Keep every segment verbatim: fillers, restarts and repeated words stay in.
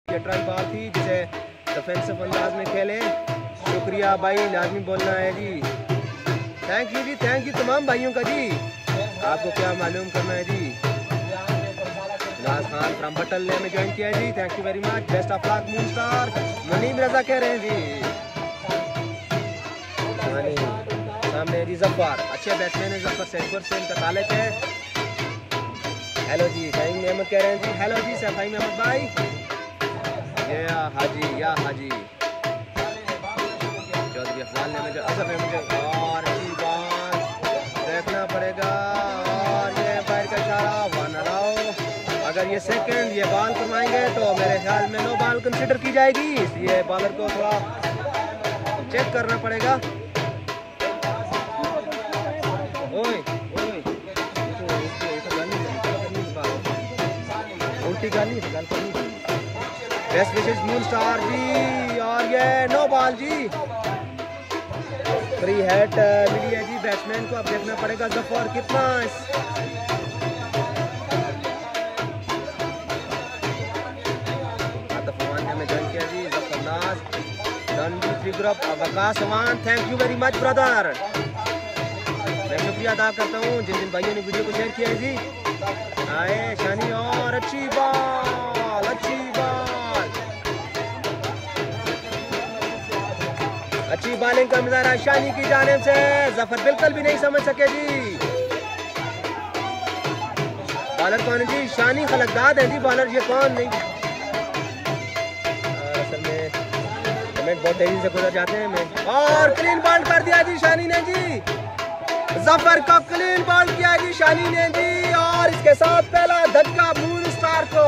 ये ट्राई बाल थी जिसे डिफेंसिव अंदाज में खेले। शुक्रिया भाई, लाजमी बोलना है जी। थैंक यू जी, थैंक यू तमाम भाइयों का जी। आपको क्या मालूम करना है जी। नाज खान फ्रॉम बटल ने हमें ज्वाइन किया है जी, thank you very much. Best of luck moon star. Manim Raza कह रहे हैं जी। सामने जी जफर, अच्छे बैट्समैन है जफर, सेटपुर से इनका ताल्लुक है। हेलो जी फहीम अहमद कह रहे हैं जी। हेलो जी सर फहीम अहमद भाई। या हाजी या हाजी चौधरी अफजाल ने मुझे असर में मुझे और अच्छी बात देखना पड़ेगा। और ये पैर का इशारा वन अलाउ। अगर ये सेकंड ये बॉल करवाएंगे तो मेरे ख्याल में नो बॉल कंसिडर की जाएगी, इसलिए बॉलर को थोड़ा चेक करना पड़ेगा। ओए ओए उल्टी गाली गाल करनी। Best wishes moon star ji. और ये नो बॉल जी, फ्री हेड मिली है जी बैट्समैन को। अब देखना पड़ेगा जफर कितना आतफवान ने हमें ज्वाइन किया जी। Zafar Naz Ranjit group Waqas Awan, thank you very much brother. मैं शुक्रिया अदा करता हूँ जिन जिन भाइयों ने वीडियो को शेयर किया है जी। आए शानी और अच्छी बॉल, अच्छी बॉल, अच्छी बॉलिंग का मुजाहरा शानी की जानिब से। जफर बिल्कुल भी नहीं समझ सके जी। बॉलर कौन है जी? शानी खलकदाद है जी बॉलर, ये कौन नहीं। असल में कमेंट बहुत तेजी से गुजर जाते हैं में। और क्लीन बॉल कर दिया जी शानी ने जी। जफर को क्लीन बॉल किया जी शानी ने जी। और इसके साथ पहला धक्का मून स्टार को।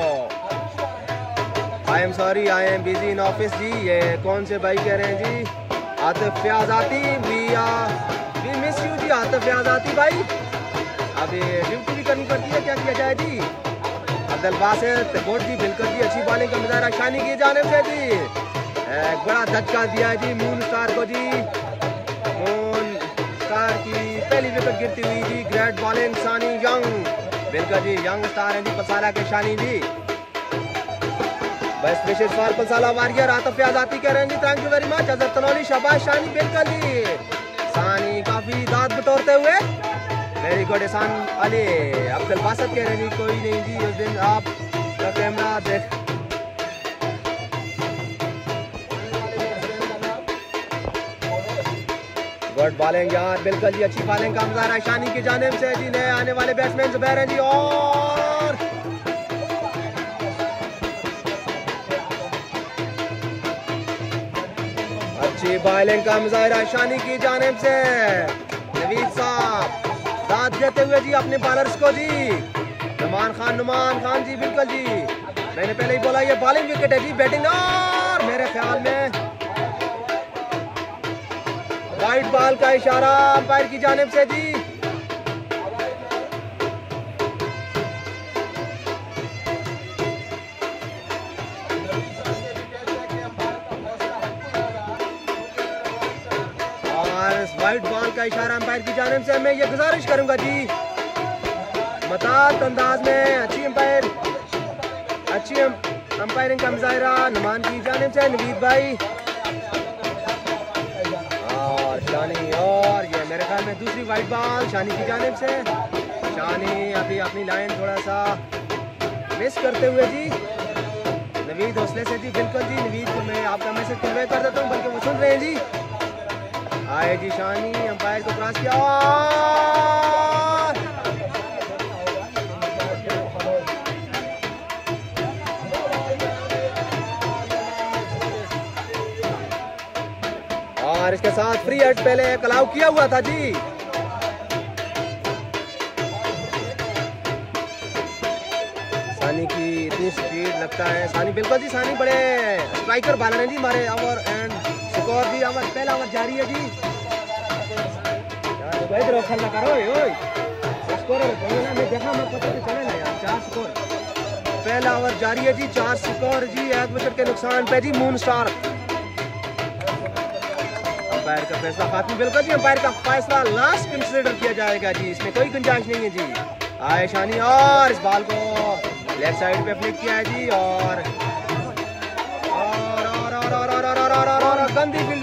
I am sorry, I am busy in office जी। ये कौन से भाई कह रहे हैं जी? Atif Fyajati, we we miss you जी आतिफ फ्याजाती भाई। अब ये ड्यूटी भी करनी पड़ती है, क्या किया जाए जी। अब्दुल बासित बोट जी बिल्कुल जी, अच्छी बॉलिंग का मुजाहरा शानी की जानिब से जी। एक बड़ा धक्का दिया जी मून स्टार को जी। मून स्टार की पहली विकेट गिरती हुई जी। ग्रेट बॉलिंग सानी यंग, बिल्कुल जी यंग स्टार है जी पसाला के Shani ji. Best wishes for Pasala warrior Atif Fyajati कह रहे हैं जी, thank you very much. Azhar Tanoli शाबाश शानी, बिल्कुल जी सानी काफी दांत बटोरते हुए। वेरी गुड एहसान अली। अब्दुल बासित कह रहे हैं जी, कोई नहीं जी उस दिन आप का कैमरा देख। गुड बॉलिंग यार, बिल्कुल जी अच्छी बॉलिंग का मुजाहरा शानी की जानिब से जी। नए आने वाले बैट्समैन जुबैर हैं जी। और अच्छी बॉलिंग का मुजाहरा शानी की जानिब से। नवीद साहब दांत देते हुए जी अपने बॉलर्स को जी। नुमान खान, नुमान खान जी बिल्कुल जी, मैंने पहले ही बोला ये बॉलिंग विकेट है जी। बैटिंग और मेरे ख्याल में वाइट बॉल का इशारा अंपायर की जानिब से जी। वाइट बॉल का इशारा अंपायर की जानिब से। मैं ये गुजारिश करूंगा जी मतात अंदाज में अच्छी अंपायर अच्छी अंपायरिंग का मुजाहरा नुमान की जानिब से। नवीद भाई और शानी, और ये मेरे ख्याल में दूसरी वाइट बॉल शानी की जानिब से। शानी अभी अपनी लाइन थोड़ा सा मिस करते हुए जी। नवीद हौसले से जी, बिल्कुल जी नवीद को मैं आपका मैसेज कन्वे कर देता हूँ, बल्कि वो सुन रहे हैं जी। आए जी शानी, अंपायर को क्रॉस किया। और इसके साथ फ्री हिट पहले एक अलाउ किया हुआ था जी। सानी की इतनी स्पीड लगता है। सानी बिल्कुल जी, सानी बड़े स्ट्राइकर बॉलर हैं जी हमारे। ओवर एंड स्कोर भी ओवर पहला ओवर जारी है जी। यार इधर खेलना करो ओए स्कोर है ना, मैं देखा मैं पता नहीं चले ना यार। चार स्कोर पहला ओवर जारी है जी, चार स्कोर जी। एक विकेट के नुकसान पे जी मून स्टार। अंपायर का फैसला खात्मी, बिल्कुल जी अंपायर का फैसला लास्ट कंसीडर किया जाएगा जी, इसमें कोई गुंजाइश नहीं है जी। आए शानी और इस बॉल को लेफ्ट साइड पे फ्लिक किया है जी। और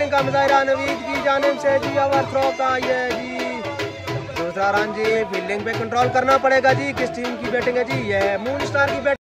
बैटिंग का मुजाहरा नवीद की जानिब से जी। ओवर थ्रो का ये जी दूसरा रन जी। फील्डिंग पे कंट्रोल करना पड़ेगा जी। किस टीम की बैटिंग है जी? ये मून स्टार की बैटिंग।